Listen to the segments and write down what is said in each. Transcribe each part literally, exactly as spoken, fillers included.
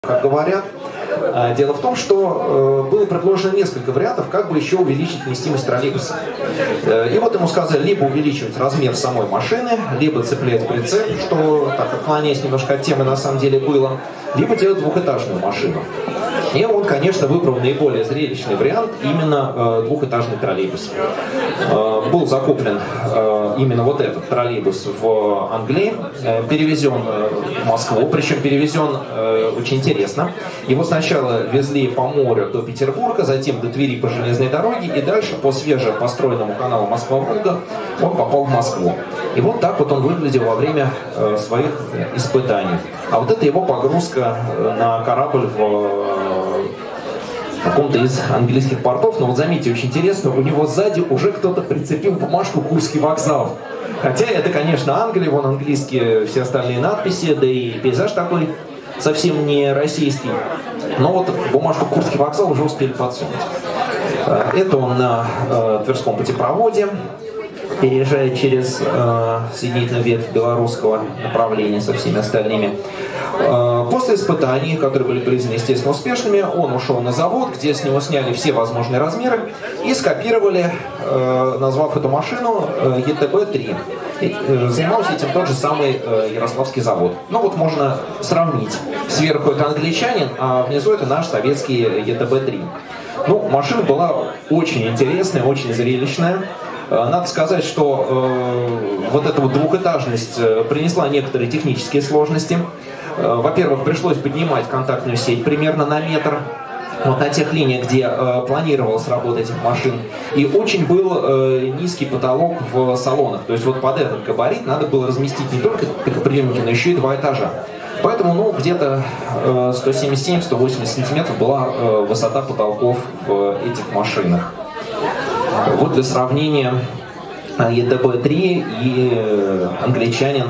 Как говорят, дело в том, что было предложено несколько вариантов, как бы еще увеличить вместимость троллейбуса. И вот ему сказали либо увеличивать размер самой машины, либо цеплять прицеп, что, так отклоняясь немножко от темы, на самом деле было, либо делать двухэтажную машину. И он, конечно, выбрал наиболее зрелищный вариант, именно э, двухэтажный троллейбус. Э, был закуплен э, именно вот этот троллейбус в Англии, э, перевезен э, в Москву, причем перевезен э, очень интересно. Его сначала везли по морю до Петербурга, затем до Твери по железной дороге, и дальше по свежепостроенному каналу Москва-Волга он попал в Москву. И вот так вот он выглядел во время э, своих испытаний. А вот это его погрузка на корабль в в каком-то из английских портов. Но вот заметьте, очень интересно, у него сзади уже кто-то прицепил бумажку «Курский вокзал». Хотя это, конечно, Англия, вон английские все остальные надписи, да и пейзаж такой совсем не российский. Но вот бумажку «Курский вокзал» уже успели подсунуть. Это он на э, Тверском путепроводе, переезжая через э, соединительную ветвь белорусского направления со всеми остальными. Э, после испытаний, которые были признаны, естественно, успешными, он ушел на завод, где с него сняли все возможные размеры и скопировали, э, назвав эту машину э, Е Тэ Бэ три. И, э, занимался этим тот же самый э, Ярославский завод. Ну вот можно сравнить. Сверху это англичанин, а внизу это наш советский Е Тэ Бэ три. Ну, машина была очень интересная, очень зрелищная. Надо сказать, что э, вот эта вот двухэтажность э, принесла некоторые технические сложности. Э, во-первых, пришлось поднимать контактную сеть примерно на метр, вот на тех линиях, где э, планировалось работать этих машин. И очень был э, низкий потолок в салонах. То есть вот под этот габарит надо было разместить не только тахоприемники, но еще и два этажа. Поэтому, ну, где-то э, сто семьдесят семь — сто восемьдесят сантиметров была э, высота потолков в этих машинах. Вот для сравнения Е Тэ Бэ три и англичанин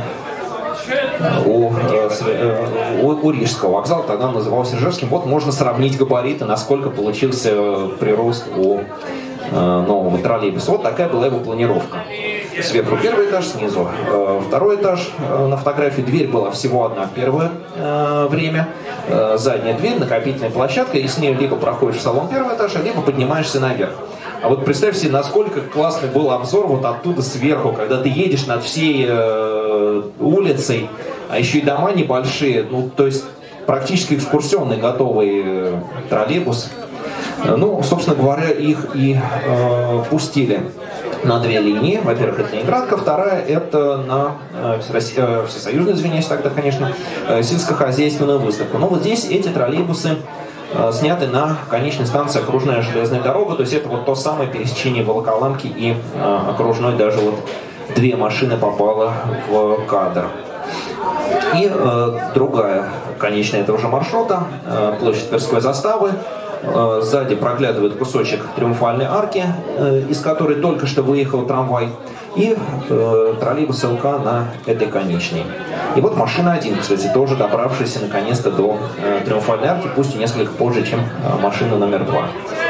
у, у, у Рижского вокзала, тогда он назывался Ржевским. Вот можно сравнить габариты, насколько получился прирост у нового троллейбуса. Вот такая была его планировка. Сверху первый этаж, снизу второй этаж. На фотографии дверь была всего одна в первое время. Задняя дверь, накопительная площадка, и с ней либо проходишь в салон первого этажа, либо поднимаешься наверх. А вот представь себе, насколько классный был обзор вот оттуда сверху, когда ты едешь над всей э, улицей, а еще и дома небольшие, ну, то есть практически экскурсионный готовый э, троллейбус. Ну, собственно говоря, их и э, пустили на две линии. Во-первых, это Ленинградка, вторая это на э, э, всесоюзную, извиняюсь тогда, конечно, э, сельскохозяйственную выставку. Но вот здесь эти троллейбусы сняты на конечной станции окружная железная дорога, то есть это вот то самое пересечение Волоколамки и э, окружной, даже вот две машины попало в кадр. И э, другая конечная этого же маршрута, э, площадь Тверской заставы, э, сзади проглядывает кусочек Триумфальной арки, э, из которой только что выехал трамвай, и э, троллейбус Л К на этой конечной. И вот машина один, кстати, тоже добравшаяся наконец-то до э, Триумфальной арки, пусть и несколько позже, чем э, машина номер два.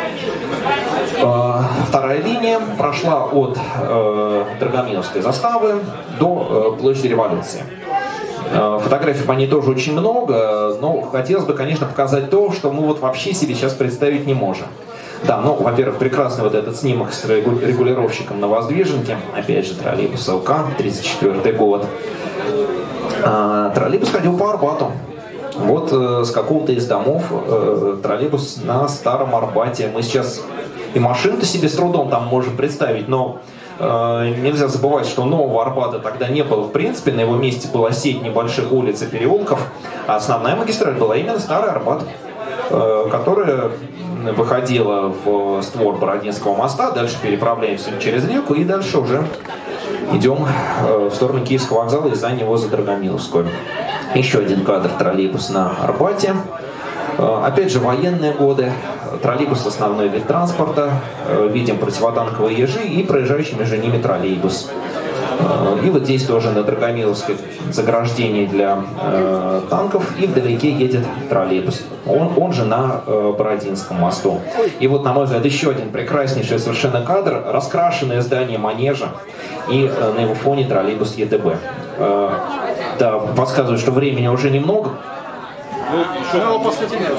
Э, вторая линия прошла от э, Драгомиловской заставы до э, площади Революции. Э, фотографий по ней тоже очень много, но хотелось бы, конечно, показать то, что мы вот вообще себе сейчас представить не можем. Да, ну, во-первых, прекрасный вот этот снимок с регулировщиком на воздвиженке, опять же, троллейбус Л К, тридцать четвёртый год. А, троллейбус ходил по Арбату. Вот э, с какого-то из домов э, троллейбус на Старом Арбате. Мы сейчас и машину-то себе с трудом там можем представить, но э, нельзя забывать, что нового Арбата тогда не было в принципе. На его месте была сеть небольших улиц и переулков, а основная магистраль была именно Старый Арбат, э, которая выходила в створ Бородинского моста, дальше переправляемся через реку и дальше уже идем в сторону Киевского вокзала и за него за Драгомиловскую. Еще один кадр: троллейбус на Арбате. Опять же, военные годы. Троллейбус — основной вид транспорта. Видим противотанковые ежи и проезжающий между ними троллейбус. И вот здесь тоже на Драгомиловской заграждение для э, танков, и вдалеке едет троллейбус. Он, он же на э, Бородинском мосту. И вот, на мой взгляд, еще один прекраснейший совершенно кадр: раскрашенное здание манежа и э, на его фоне троллейбус Е Тэ Бэ. Э, да, подсказываю, что времени уже немного. Ну, по сути, нет.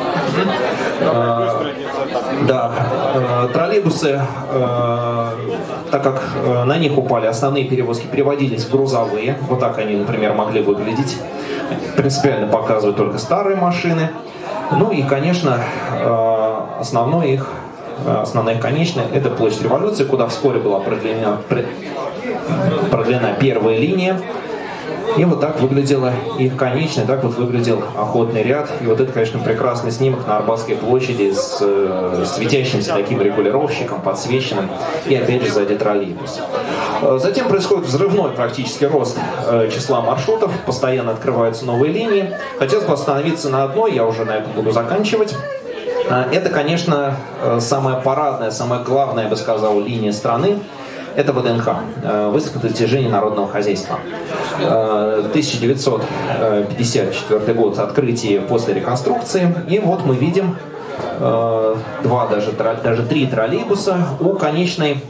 Да, троллейбусы, так как на них упали основные перевозки, переводились в грузовые. Вот так они, например, могли выглядеть. Принципиально показывают только старые машины. Ну и, конечно, основной их, основная конечная — это площадь Революции, куда вскоре была продлена, продлена первая линия. И вот так выглядела их конечная, так вот выглядел охотный ряд. И вот это, конечно, прекрасный снимок на Арбатской площади с э, светящимся таким регулировщиком, подсвеченным. И опять же сзади троллейбус. Затем происходит взрывной практически рост э, числа маршрутов. Постоянно открываются новые линии. Хотелось бы остановиться на одной, я уже на этом буду заканчивать. Это, конечно, самая парадная, самая главная, я бы сказал, линия страны. Это ВДНХ, выставка достижений народного хозяйства. тысяча девятьсот пятьдесят четвёртый год, открытие после реконструкции. И вот мы видим два, даже, даже три троллейбуса у конечной,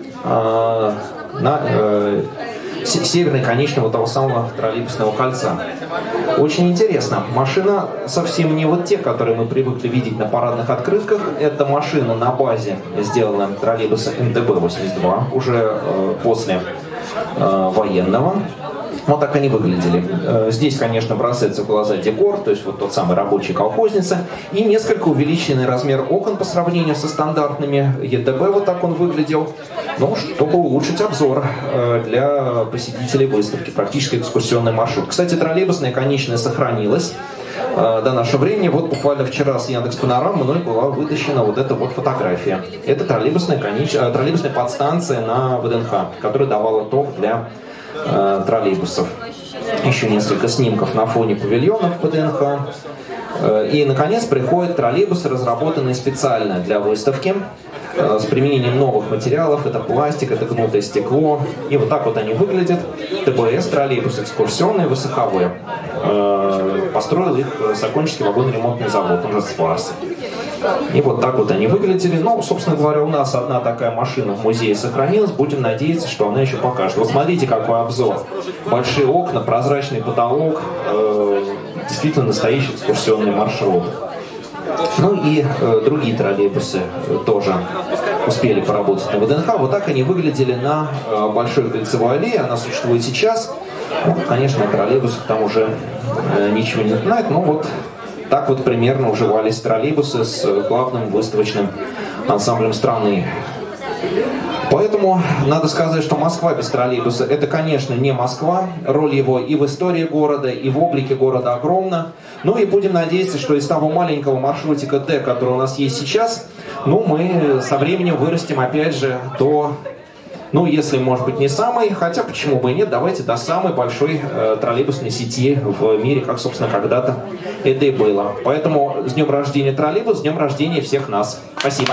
на, северной конечной вот того самого троллейбусного кольца. Очень интересно. Машина совсем не вот те, которые мы привыкли видеть на парадных открытках. Это машина на базе сделана троллейбуса эм тэ бэ восемьдесят два, уже э, после э, военного. Вот так они выглядели. Э, здесь, конечно, бросается в глаза декор, то есть вот тот самый рабочий колхозница, и несколько увеличенный размер окон по сравнению со стандартными е дэ бэ, вот так он выглядел. Ну, чтобы улучшить обзор э, для посетителей выставки, практически экскурсионный маршрут. Кстати, троллейбусная конечная сохранилась э, до нашего времени. Вот буквально вчера с Яндекс.Панорамы мной была вытащена вот эта вот фотография. Это троллейбусная, конеч... э, троллейбусная подстанция на ВДНХ, которая давала ток для э, троллейбусов. Еще несколько снимков на фоне павильонов ВДНХ. Э, и, наконец, приходят троллейбусы, разработанные специально для выставки, с применением новых материалов. Это пластик, это гнутое стекло. И вот так вот они выглядят. тэ бэ эс, троллейбус экскурсионный, высоковой. Построил их Сокольнический вагоно-ремонтный завод, он же СВАРС. И вот так вот они выглядели. Ну, собственно говоря, у нас одна такая машина в музее сохранилась. Будем надеяться, что она еще покажет. Вот смотрите, какой обзор. Большие окна, прозрачный потолок. Действительно настоящий экскурсионный маршрут. Ну и э, другие троллейбусы э, тоже успели поработать на ВДНХ. Вот так они выглядели на э, Большой кольцевой аллее. Она существует сейчас. Ну, конечно, на троллейбусах там уже э, ничего не напоминает. Но вот так вот примерно уживались троллейбусы с главным выставочным ансамблем страны. Поэтому надо сказать, что Москва без троллейбуса — это, конечно, не Москва. Роль его и в истории города, и в облике города огромна. Ну и будем надеяться, что из того маленького маршрутика Д, который у нас есть сейчас, ну, мы со временем вырастем опять же до, ну, если, может быть, не самой, хотя почему бы и нет, давайте до самой большой э, троллейбусной сети в мире, как, собственно, когда-то это и было. Поэтому с днем рождения троллейбус, с днем рождения всех нас. Спасибо.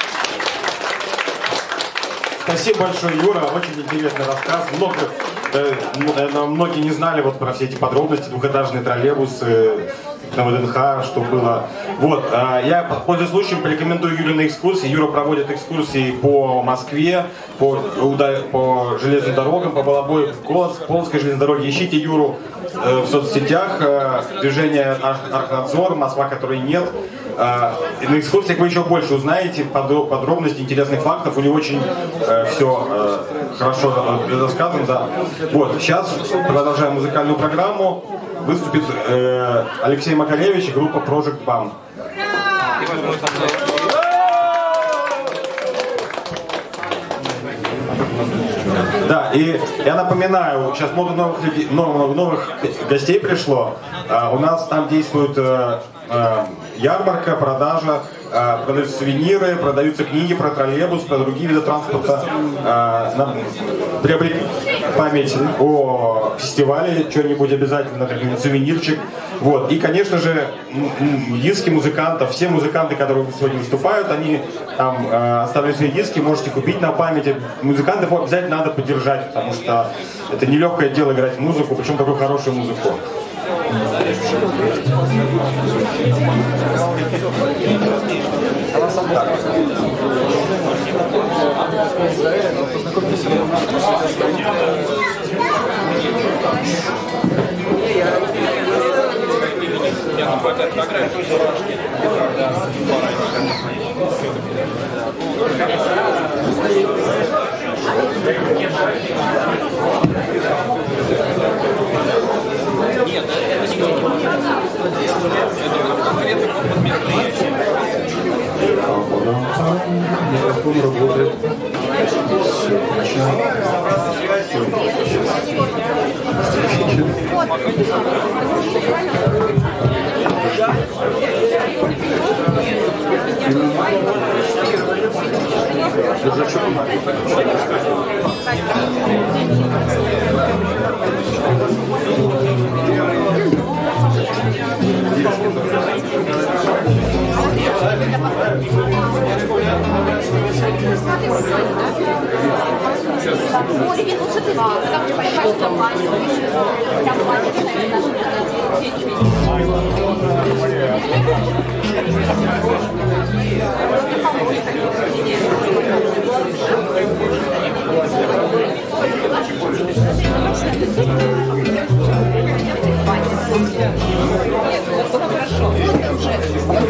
Спасибо большое, Юра. Очень интересный рассказ. Много, э, многие не знали вот про все эти подробности, двухэтажные троллейбусы на ВДНХ, что было. Вот, э, я, пользуясь случаем, порекомендую Юре на экскурсии. Юра проводит экскурсии по Москве, по, по железным дорогам, по Балабою, по Полоцкой железной дороге. Ищите Юру э, в соцсетях. Э, движение Архнадзор, Москва, которой нет. Uh, на экскурсиях вы еще больше узнаете подробностей, интересных фактов. У него очень uh, все uh, хорошо рассказано. Да. Вот, сейчас продолжаем музыкальную программу. Выступит uh, Алексей Макаревич и группа Project Bam. Да, и я напоминаю, сейчас много новых людей, много новых гостей пришло. Uh, у нас там действует uh, uh, ярмарка, продажа, э, продаются сувениры, продаются книги про троллейбус, про другие виды транспорта. Э, нам приобрели память о фестивале, что-нибудь обязательно, как-нибудь сувенирчик. Вот. И, конечно же, диски музыкантов, все музыканты, которые сегодня выступают, они там э, оставляют свои диски, можете купить на память. Музыкантов обязательно надо поддержать, потому что это нелегкое дело играть музыку, причем такую хорошую музыку. Нет, это не Микрофон работает. Все, начало. Олег, лучше ты там не понимаешь, что платье, там платье, хорошо.